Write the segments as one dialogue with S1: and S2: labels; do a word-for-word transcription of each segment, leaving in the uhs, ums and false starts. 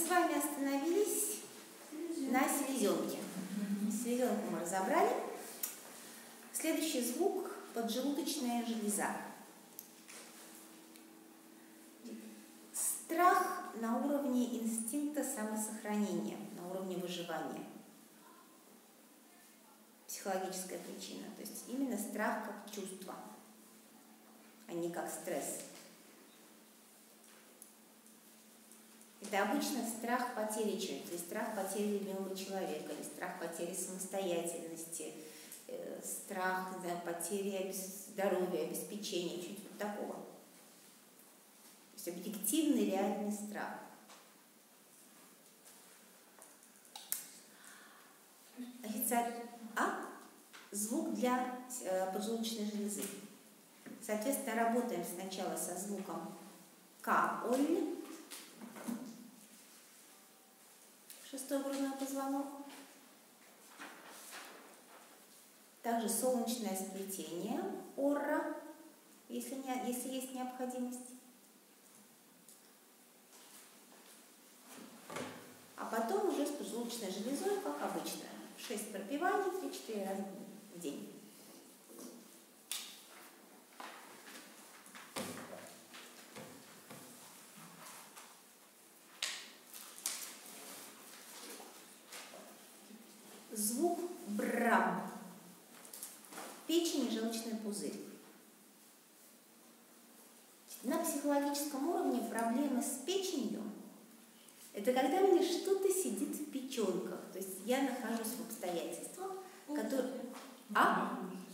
S1: вами остановились на селезенке. Селезенку мы разобрали. Следующий звук – поджелудочная железа. Страх на уровне инстинкта самосохранения, на уровне выживания. Психологическая причина. То есть именно страх как чувство, а не как стресс. Это обычно страх потери чего-то, то есть страх потери любимого человека, или страх потери самостоятельности, э, страх, да, потери здоровья, обеспечения, чуть вот такого. То есть объективный, реальный страх. А? Звук для э, поджелудочной железы. Соответственно, работаем сначала со звуком К-оль. Шестой грудной позвонок. Также солнечное сплетение, орра, если, не, если есть необходимость. А потом уже с поджелудочной железой, как обычно. шесть пропеваний, три-четыре раза в день. Звук брам. Печень и желчный пузырь. На психологическом уровне проблемы с печенью – это когда мне что-то сидит в печенках. То есть я нахожусь в обстоятельствах, которые… А?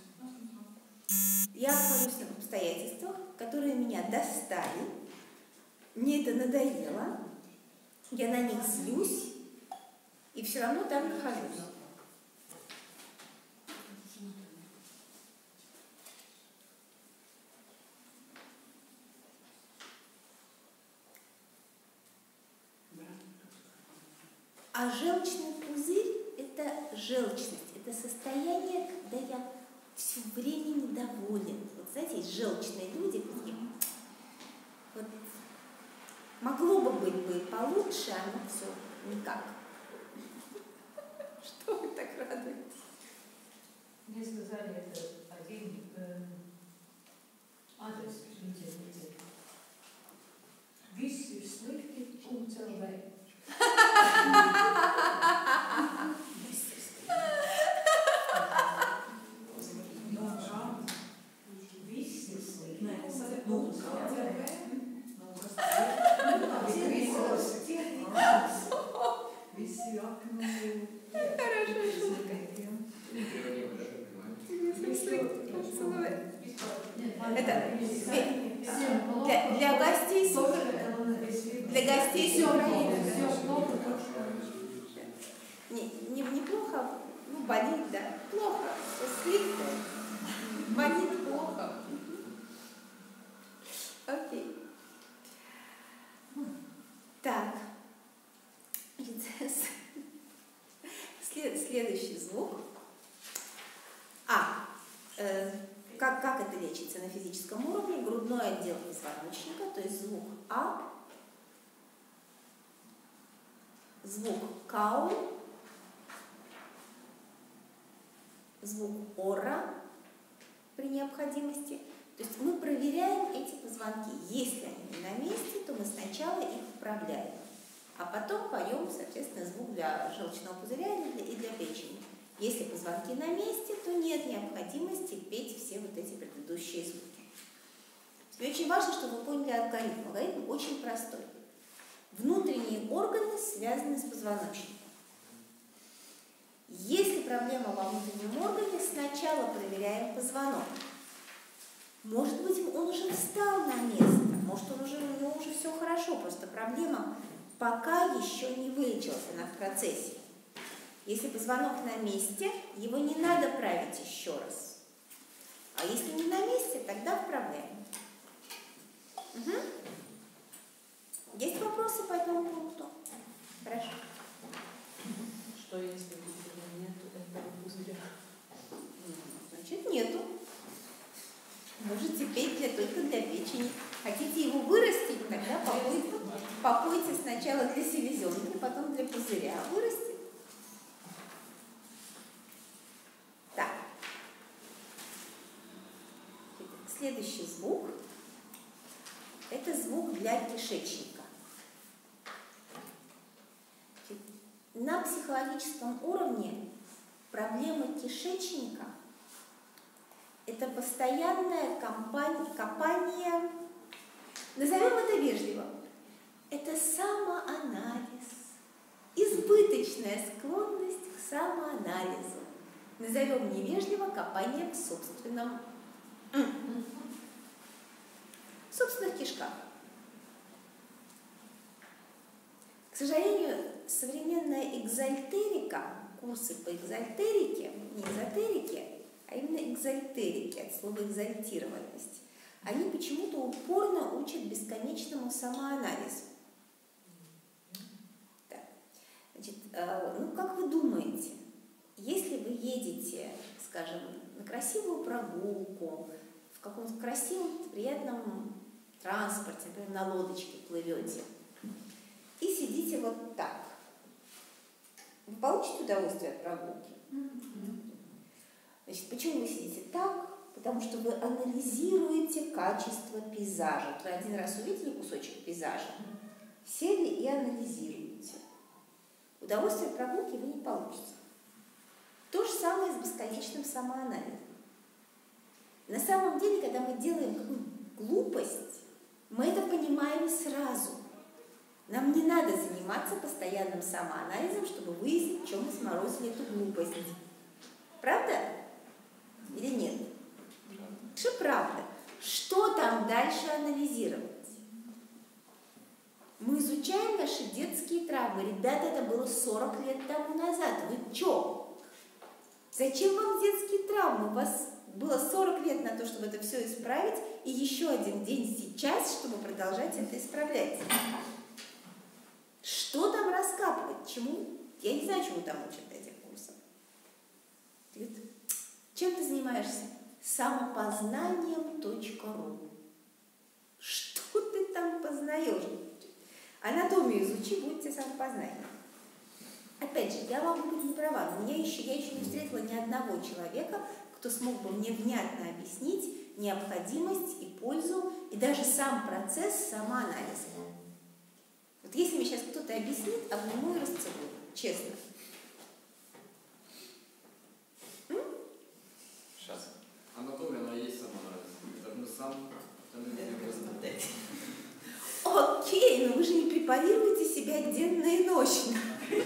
S1: Я нахожусь в обстоятельствах, которые меня достали, мне это надоело, я на них злюсь, и все равно там нахожусь. А желчный пузырь – это желчность, это состояние, когда я все время недоволен. Вот знаете, есть желчные люди, вот могло бы быть бы получше, а оно все никак. Что вы так радуетесь?
S2: Мне сказали, это один э, адрес в интернете. Виси в сливке умцелвей.
S1: Это для, для гостей для гостей с Украины. Не, не, неплохо, ну болит, да, плохо, слегка, болит плохо. Окей. Так. След, следующий звук. А. Э, как, как это лечится на физическом уровне? Грудной отдел позвоночника, то есть звук А. Звук Кау. Звук Ора при необходимости. То есть мы проверяем эти позвонки. Если они не на месте, то мы сначала их вправляем, а потом поем, соответственно, звук для желчного пузыря и для, и для печени. Если позвонки на месте, то нет необходимости петь все вот эти предыдущие звуки. И очень важно, чтобы вы поняли алгоритм. Алгоритм очень простой. Внутренние органы связаны с позвоночником. Если проблема во внутреннем органе, сначала проверяем позвонок. Может быть, он уже встал на место, может, он уже, у него уже все хорошо, просто проблема пока еще не вылечилась, она в процессе. Если позвонок на месте, его не надо править еще раз. А если не на месте, тогда вправляем. Угу. Есть вопросы по этому пункту? Хорошо.
S3: Что если нет этого пузыря?
S1: Значит, нету. Можете петь для, только для печени. Хотите его вырастить, тогда попробуйте, попойте сначала для селезенки, потом для пузыря. Вырастет. Так. Следующий звук – это звук для кишечника. На психологическом уровне проблема кишечника – это постоянное компания, копание, назовем это вежливо, это самоанализ, избыточная склонность к самоанализу. Назовем невежливо копание в собственном, в собственных кишках. К сожалению, современная экзальтерика, курсы по экзальтерике, не эзотерике, а именно экзальтерике, от слова экзальтированность, они почему-то упорно учат бесконечному самоанализу. Так. Значит, ну как вы думаете, если вы едете, скажем, на красивую прогулку, в каком-то красивом, приятном транспорте, например, на лодочке плывете, и сидите вот так, вы получите удовольствие от прогулки? Значит, почему вы сидите так? Потому что вы анализируете качество пейзажа. Вы один раз увидели кусочек пейзажа, сели и анализируете. Удовольствие от прогулки вы не получите. То же самое с бесконечным самоанализом. На самом деле, когда мы делаем какую-то глупость, мы это понимаем сразу. Нам не надо заниматься постоянным самоанализом, чтобы выяснить, в чем мы сморозили эту глупость. Правда? Или нет? Что правда? Что там дальше анализировать? Мы изучаем наши детские травмы. Ребята, это было сорок лет тому назад. Вы чё? Зачем вам детские травмы? У вас было сорок лет на то, чтобы это все исправить, и еще один день сейчас, чтобы продолжать это исправлять. Что там раскапывать? Чему? Я не знаю, чему там учат этих курсов. Чем ты занимаешься? самопознанием точка ру. Что ты там познаешь? Анатомию изучи, будет тебе самопознание. Опять же, я могу быть не права, но меня еще, я еще не встретила ни одного человека, кто смог бы мне внятно объяснить необходимость и пользу, и даже сам процесс самоанализа. Вот если мне сейчас кто-то объяснит, обниму и расцелую, честно. М?
S4: Сейчас. Анатомия, она есть самоанализ. Это мы сам анализируем.
S1: Окей, но вы же не препарируете себя денно и ночно.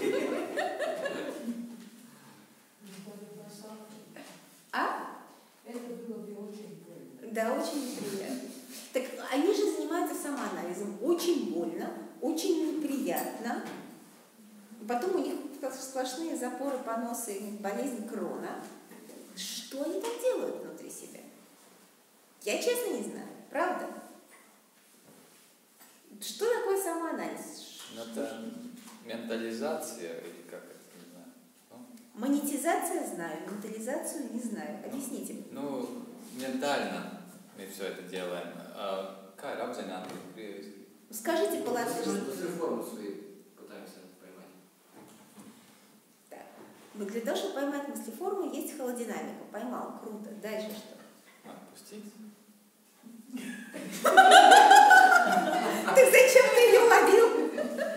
S1: А?
S2: Это было бы очень больно.
S1: Да, очень неприятно. Так они же занимаются самоанализом. Очень больно, очень неприятно. Потом у них сплошные запоры, поносы, болезнь Крона. Что они там делают внутри себя? Я честно не знаю. Правда? Что такое самоанализ?
S5: Это ментализация или как это, не знаю. Ну?
S1: Монетизация знаю, ментализацию не знаю. Объясните.
S5: Ну, ментально мы все это делаем. А как apzināti крieviski?
S1: Скажите по-латышски.
S4: После форму свои пытаемся поймать.
S1: Так. Но для того, чтобы поймать мыслеформу, есть холодинамика. Поймал. Круто. Дальше что?
S5: Отпустить?
S1: Ты зачем ты ее ловил?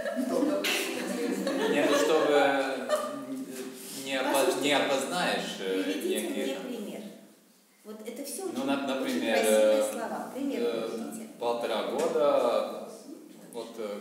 S5: Нет, ну чтобы не, опоз... не опознаешь
S1: Приведите
S5: некие...
S1: мне пример. Вот это все очень,
S5: Ну, например,
S1: очень красивые
S5: э,
S1: слова. Пример
S5: э,
S1: приведите.
S5: полтора года вот э,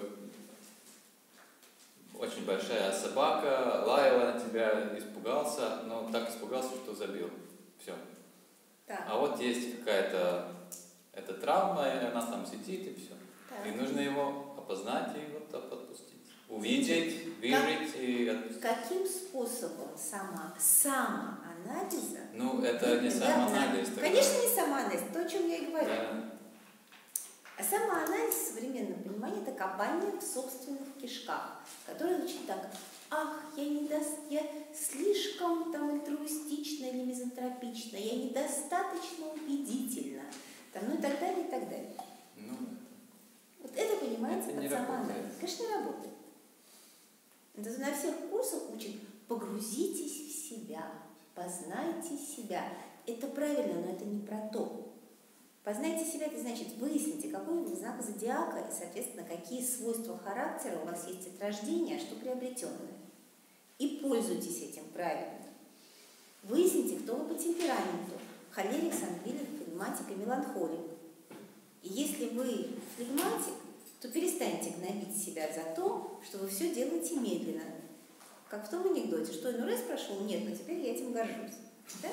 S5: очень большая собака лаяла на тебя, испугался, но так испугался, что забил. Все.
S1: Так.
S5: А вот есть какая-то эта травма, и она там сидит, и все.
S1: Так.
S5: И нужно его опознать и вот отпустить. Увидеть, выжить и отпустить.
S1: Каким способом сама, самоанализа?
S5: Ну, это не
S1: Да,
S5: самоанализ.
S1: да.
S5: тогда.
S1: Конечно, не самоанализ, то, о чем я и говорю.
S5: Да.
S1: А самоанализ в современном понимании – это копание в собственных кишках, которое звучит так: ах, я, недо... я слишком там альтруистична или мизантропична, я недостаточно убедительна, там, ну и так далее, и так далее.
S5: Ну,
S1: Вот это понимается
S5: Это не
S1: под самоанализ.
S5: работает.
S1: Конечно, не работает. Это на всех курсах учат: погрузитесь в себя, познайте себя. Это правильно, но это не про то. Познайте себя, это значит выясните, какой вы знак зодиака и, соответственно, какие свойства характера у вас есть от рождения, а что приобретенное. И пользуйтесь этим правильно. Выясните, кто вы по темпераменту. Холерик, сангвиник, флегматик и меланхолик. И если вы флегматик, то перестаньте гнобить себя за то, что вы все делаете медленно. Как в том анекдоте, что эн эр эс прошел? Нет, но теперь я этим горжусь. Да?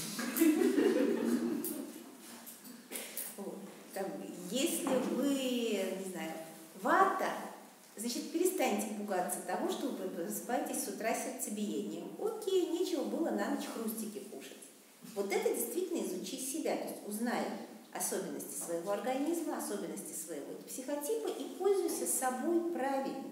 S1: Вот. Там, если вы, не знаю, вата, значит, перестаньте пугаться того, что вы просыпаетесь с утра сердцебиением. Окей, нечего было на ночь хрустики кушать. Вот это действительно изучи себя, то есть узнай особенности своего организма, особенности своего психотипа и пользуйся собой правильно.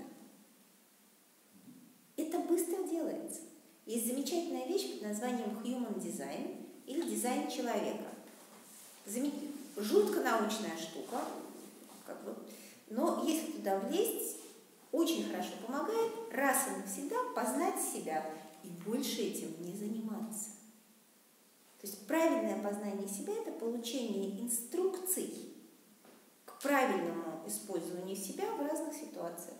S1: Это быстро делается. Есть замечательная вещь под названием human design или дизайн человека. Замет... Жутко научная штука, как бы, но если туда влезть, очень хорошо помогает раз и навсегда познать себя и больше этим не заниматься. То есть правильное познание себя – это получение инструкций к правильному использованию себя в разных ситуациях.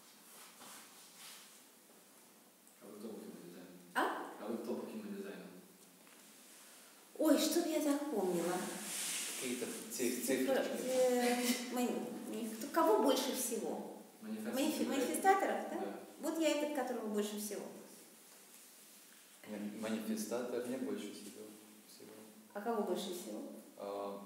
S4: А вы кто по кинодизайну?
S1: А?
S4: А вы кто по кинодизайну?
S1: Ой, что бы я запомнила?
S5: Какие-то циф-
S1: Цифр-
S5: цифры.
S1: э, мани- кто- Кого больше всего?
S4: Манифест-
S1: Манифи- Манифестаторов, да?
S4: Да.
S1: Вот я этот, которого больше всего.
S5: Ман- Манифестатор не больше всего. всего.
S1: А кого больше всего?
S5: А,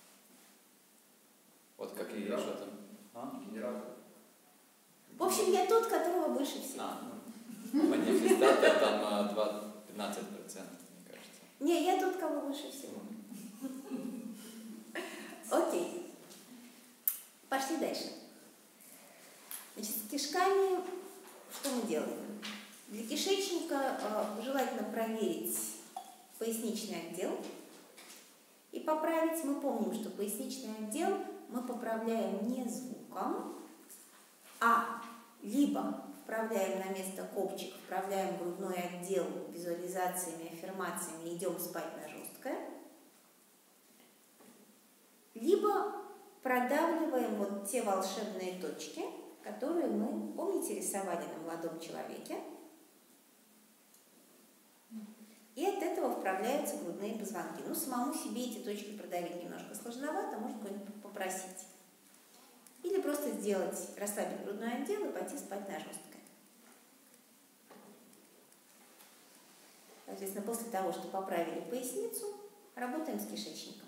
S5: вот какие
S4: Генератор.
S5: что там? А?
S4: Генератор.
S1: В общем, я тот, которого больше всего.
S5: А, ну, манифестатор там а, два- пятнадцать процентов, мне кажется.
S1: Не, я тот, кого больше всего. Окей. Пошли дальше. Значит, с кишками что мы делаем? Для кишечника э, желательно проверить поясничный отдел и поправить. Мы помним, что поясничный отдел мы поправляем не звуком, а либо вправляем на место копчик, вправляем грудной отдел визуализациями, аффирмациями, идем спать на жесткое, либо продавливаем вот те волшебные точки, которые мы, помните, рисовали на молодом человеке, и от этого вправляются грудные позвонки. Ну, самому себе эти точки продавить немножко сложновато, можно кого-нибудь попросить. Или просто сделать, расслабить грудной отдел и пойти спать на жесткое. Соответственно, после того, что поправили поясницу, работаем с кишечником.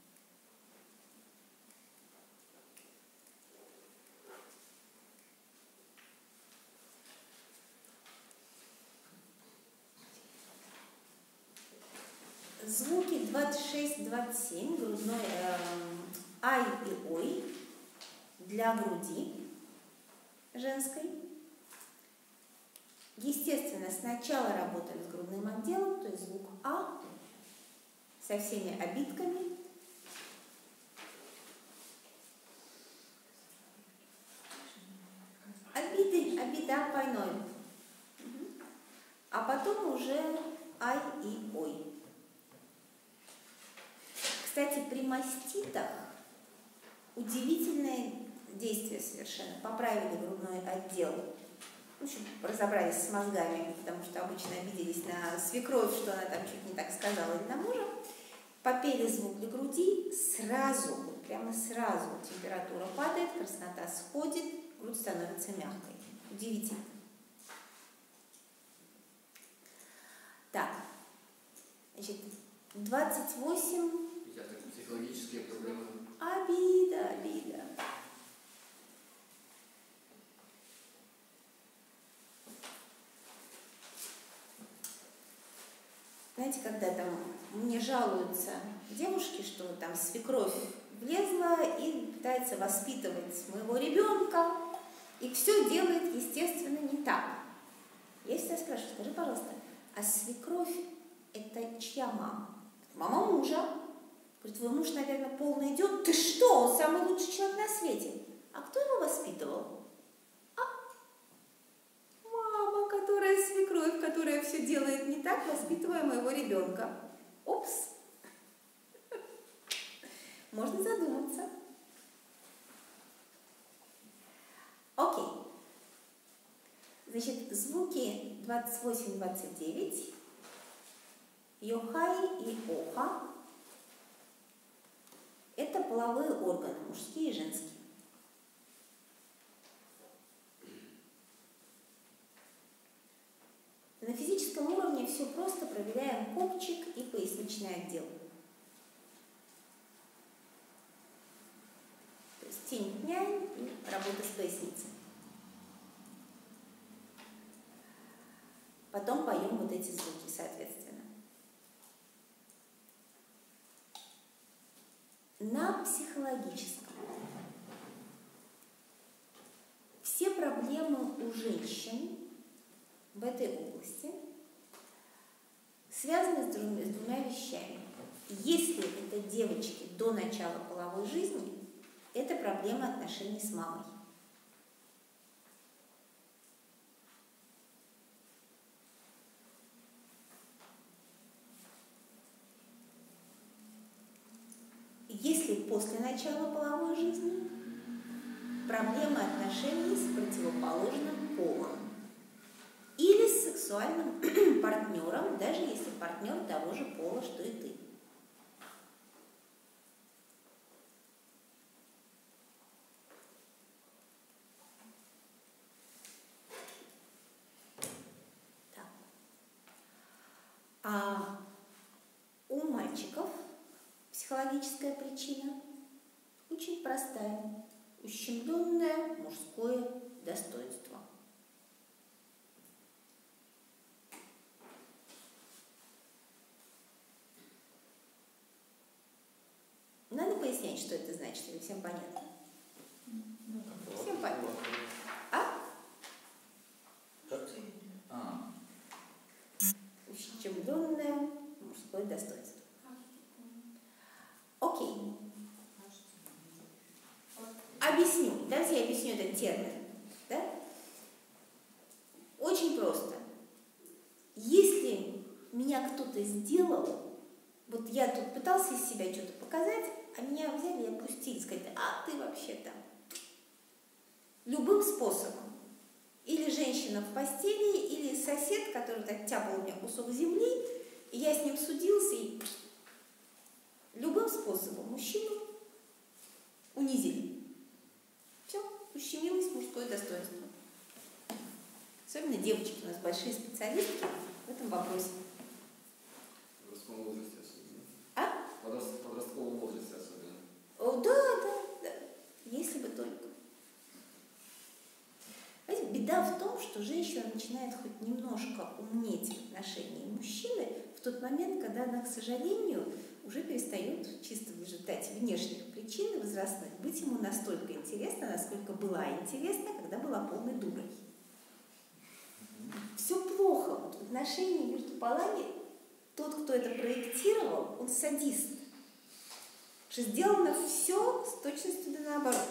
S1: Звуки двадцать шесть двадцать семь, грудной э, ай и ой для груди женской. Естественно, сначала работаем с грудным отделом, то есть звук А со всеми обидками. Обиды, обида пайной. А потом уже ай и ой. Кстати, при маститах удивительное действие совершенно. Поправили грудной отдел. В общем, разобрались с мозгами, потому что обычно обиделись на свекровь, что она там чуть не так сказала, или на мужа. Попели звук для груди, сразу, прямо сразу температура падает, краснота сходит, грудь становится мягкой. Удивительно. Так, значит, двадцать восемь.
S4: Я так, психологические проблемы.
S1: Обида, обида. Знаете, когда там мне жалуются девушки, что там свекровь влезла и пытается воспитывать моего ребенка, и все делает, естественно, не так. Я всегда спрашиваю: скажи, пожалуйста, а свекровь это чья мама? Мама мужа. Говорит: твой муж, наверное, полный идиот. Ты что? Он самый лучший человек на свете. А кто его воспитывал? А мама, которая свекровь, которая все делает не так, воспитывая моего ребенка. Опс! Можно задуматься. Окей. Значит, звуки двадцать восемь двадцать девять, йохай и оха – это половые органы, мужские и женские. На физическом уровне все просто, проверяем копчик и поясничный отдел. То есть тень пнянь и работа с поясницей. Потом поем вот эти звуки, соответственно. На психологическом. Все проблемы у женщин в этой области связаны с двумя, с двумя вещами. Если это девочки до начала половой жизни, это проблема отношений с мамой. Если после начала половой жизни, проблемы отношений с противоположным полом или с сексуальным партнером, даже если партнер того же пола, что и ты. Так. А у мальчиков психологическая причина очень простая. Ущемленное мужское достоинство. Надо пояснять, что это значит, или всем понятно? Всем понятно. А?
S5: А.
S1: Ущемленное мужское достоинство. Окей. Объясню. Давайте я объясню этот термин. Да? Очень просто. Если меня кто-то сделал, вот я тут пытался из себя что-то показать, а меня взяли и опустили, сказали, а ты вообще-то любым способом. Или женщина в постели, или сосед, который оттяпал у меня кусок земли, и я с ним судился, и любым способом мужчину унизили. Все, ущемилось мужское достоинство. Особенно девочки у нас большие специалистки в этом вопросе.
S4: В подростковом возрасте особенно.
S1: А?
S4: В подростковом возрасте особенно.
S1: О, да, да, да. Если бы только. Знаете, беда в том, что женщина начинает хоть немножко умнеть в отношении мужчины в тот момент, когда она, к сожалению, уже перестает чисто в результате внешних причин возрастных быть ему настолько интересно, насколько была интересна, когда была полной дурой. Все плохо. Вот в отношении между полами тот, кто это проектировал, он садист. Что сделано все с точностью да наоборот.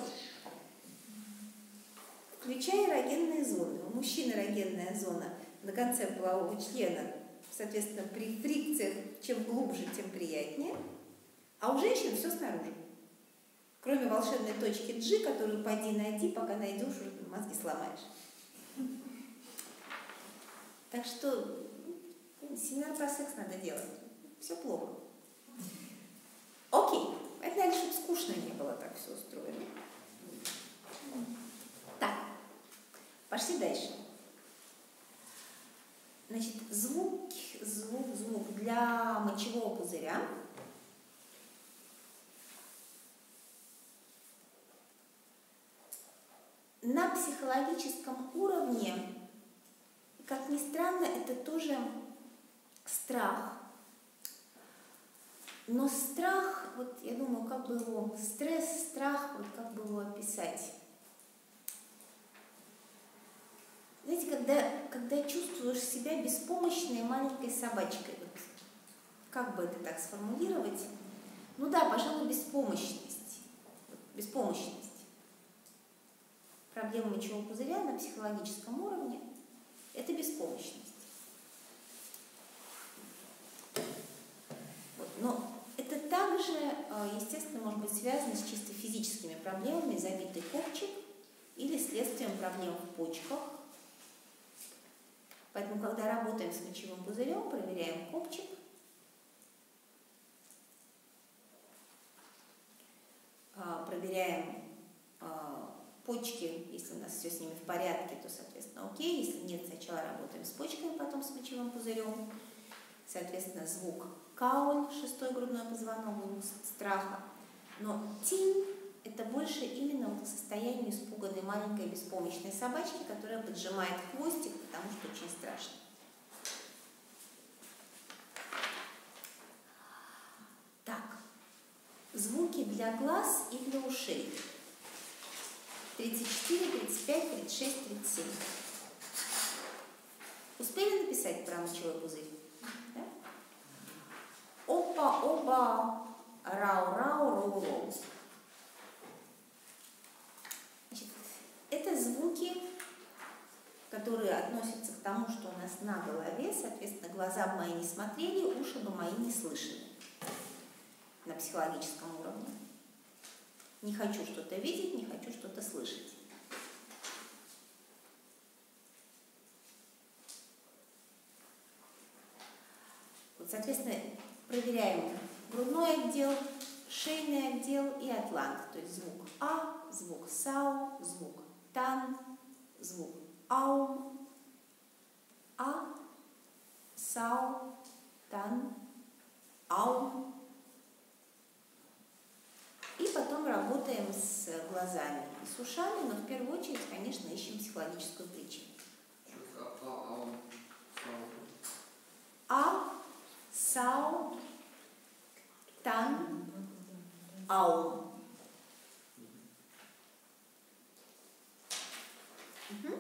S1: Включая эрогенные зоны. У мужчины эрогенная зона на конце полового члена, соответственно, при фрикциях чем глубже, тем приятнее. А у женщин все снаружи. Кроме волшебной точки G, которую поди найди, пока найдешь, уже мозги сломаешь. Так что семинар про секс надо делать. Все плохо. Окей. Это, наверное, чтобы скучно не было так все устроено. Так. Пошли дальше. Значит, звук, звук, звук для мочевого пузыря. На психологическом уровне, как ни странно, это тоже страх. Но страх, вот я думаю, как бы его, стресс, страх, вот как бы его описать. Знаете, когда, когда чувствуешь себя беспомощной маленькой собачкой, вот как бы это так сформулировать? Ну да, пожалуй, беспомощность. Беспомощность. проблема мочевого пузыря на психологическом уровне – это беспомощность. Вот. Но это также, естественно, может быть связано с чисто физическими проблемами, забитый копчик или следствием проблем в почках. Поэтому, когда работаем с мочевым пузырем, проверяем копчик, проверяем почки, если у нас все с ними в порядке, то, соответственно, окей. Если нет, сначала работаем с почками, потом с мочевым пузырем. Соответственно, звук кауль, шестой грудной позвонок, звук страха. Но тинь – это больше именно вот состояние испуганной маленькой беспомощной собачки, которая поджимает хвостик, потому что очень страшно. Так, звуки для глаз и для ушей. тридцать четыре, тридцать пять, тридцать шесть, тридцать семь. Успели написать про мочевой пузырь? Да? Опа-оба, рау-рау-роу-роу. Значит, это звуки, которые относятся к тому, что у нас на голове, соответственно, глаза бы мои не смотрели, уши бы мои не слышали на психологическом уровне. Не хочу что-то видеть, не хочу что-то слышать. Вот, соответственно, проверяем грудной отдел, шейный отдел и атлант. То есть звук А, звук САУ, звук ТАН, звук АУМ, А, САУ, ТАН, АУМ. И потом работаем с глазами и с ушами, но в первую очередь, конечно, ищем психологическую причину. А, САУ, ТАН, АУМ. Угу.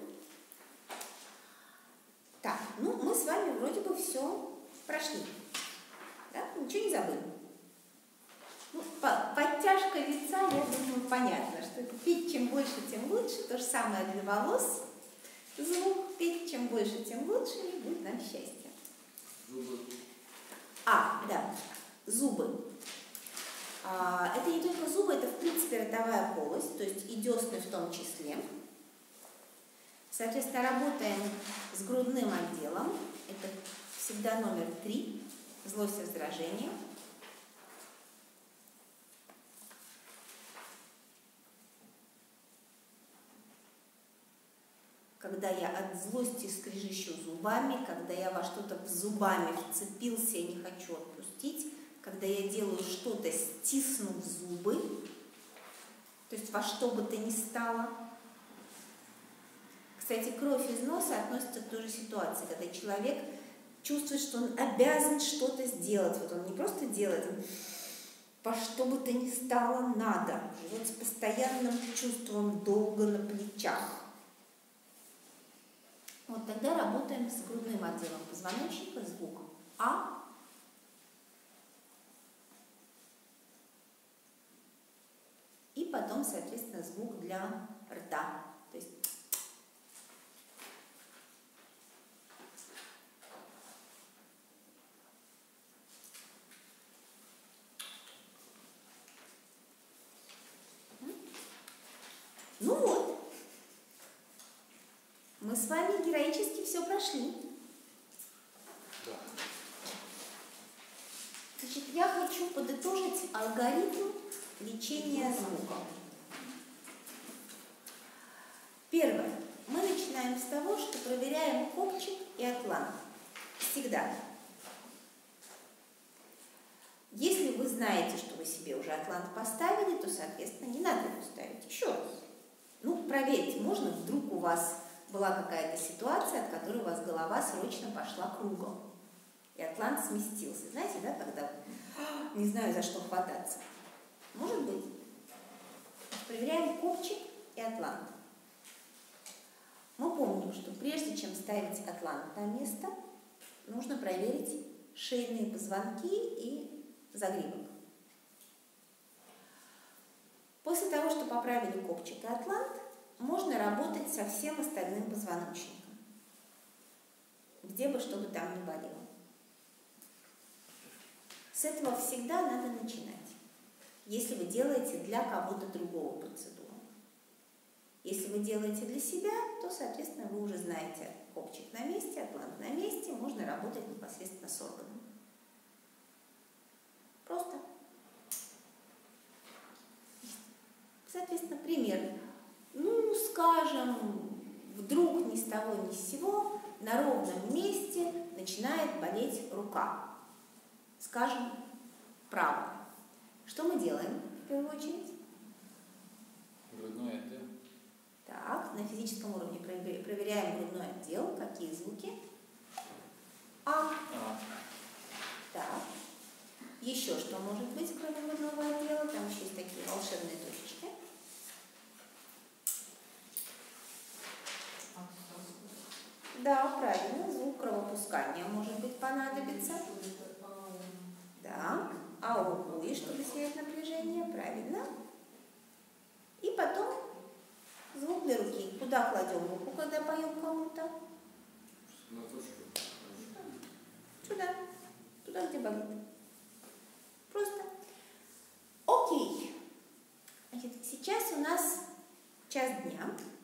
S1: Так, ну мы с вами вроде бы все прошли. Да? Ничего не забыли. Ну, подтяжка лица, я думаю, понятно, что пить чем больше, тем лучше. То же самое для волос. Звук пить чем больше, тем лучше, и будет нам счастье.
S4: Зубы.
S1: А, да, зубы. А, это не только зубы, это в принципе ротовая полость, то есть и десны в том числе. Соответственно, работаем с грудным отделом. Это всегда номер три. Злость, раздражение. Когда я от злости скрежещу зубами, когда я во что-то зубами вцепился и не хочу отпустить, когда я делаю что-то, стиснув зубы, то есть во что бы то ни стало. Кстати, кровь из носа относится к той же ситуации, когда человек чувствует, что он обязан что-то сделать. Вот он не просто делает, он во что бы то ни стало надо. Вот с постоянным чувством долга на плечах. Вот тогда работаем с грудным отделом позвоночника, звук А. И потом, соответственно, звук для рта. То есть ну вот. Мы с вами героически все прошли.
S5: Да.
S1: Значит, я хочу подытожить алгоритм лечения звуком. Первое. Мы начинаем с того, что проверяем копчик и атлант. Всегда. Если вы знаете, что вы себе уже атлант поставили, то, соответственно, не надо его ставить еще раз. Ну, проверьте, можно, вдруг у вас была какая-то ситуация, от которой у вас голова срочно пошла кругом. И атлант сместился. Знаете, да, когда не знаю, за что хвататься. Может быть. Проверяем копчик и атлант. Мы помним, что прежде чем ставить атлант на место, нужно проверить шейные позвонки и загривок. После того, что поправили копчик и атлант, можно работать со всем остальным позвоночником, где бы что бы там ни болело. С этого всегда надо начинать, если вы делаете для кого-то другого процедуру. Если вы делаете для себя, то, соответственно, вы уже знаете, копчик на месте, атлант на месте, можно работать непосредственно с органом. Просто. Соответственно, пример. Ну, скажем, вдруг ни с того ни с сего на ровном месте начинает болеть рука. Скажем, правая. Что мы делаем в первую очередь?
S5: Грудной отдел.
S1: Так, на физическом уровне проверяем грудной отдел. Какие звуки? А.
S5: А.
S1: Так. Еще что может быть, кроме грудного отдела? Там еще есть такие волшебные точечки. Да, правильно. Звук кровопускания может быть понадобится. Да. Ауи, чтобы снять напряжение. Правильно. И потом звук для руки. Куда кладем руку, когда поем кому-то?
S4: На точку.
S1: Сюда. Туда, где болит. Просто. Окей. Значит, сейчас у нас час дня.